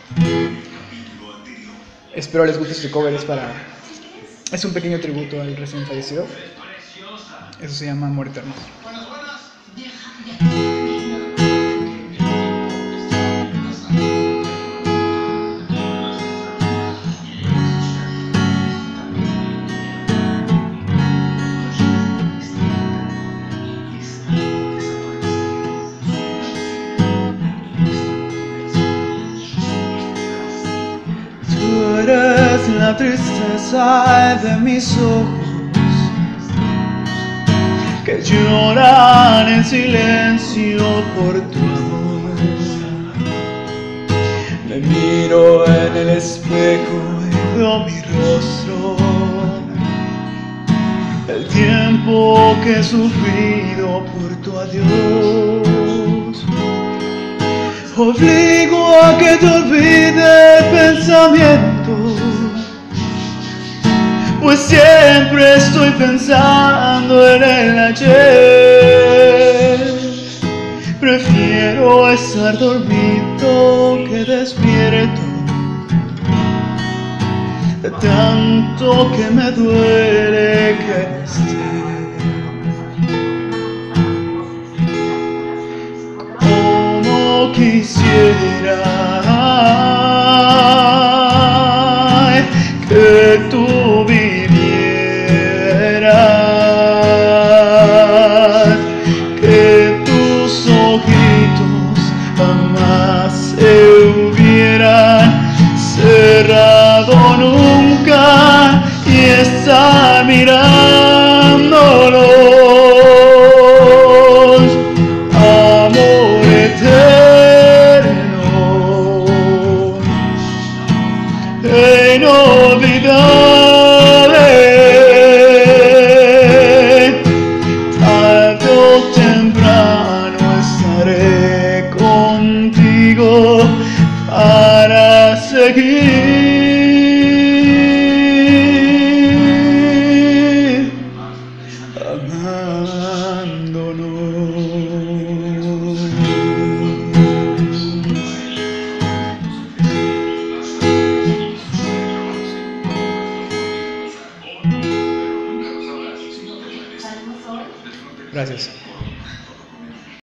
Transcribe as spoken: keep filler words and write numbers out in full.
Espero les guste este cover, es para... Es un pequeño tributo al recién fallecido. Eso se llama Amor Eterno. Tú eres la tristeza de mis ojos que lloran en silencio por tu amor. Me miro en el espejo y veo mi rostro, el tiempo que he sufrido por tu adiós. Obligo a que te olvide el pensamiento, pues siempre estoy pensando en el ayer. Prefiero estar dormido que despierto, de tanto que me duele que no estés. Como quisiera que tú vivieras, que tus ojitos jamás se hubieran cerrado nunca y estar mirándolos. Amor eterno e inolvidable, tarde o temprano estaré contigo para seguir amándonos. Gracias.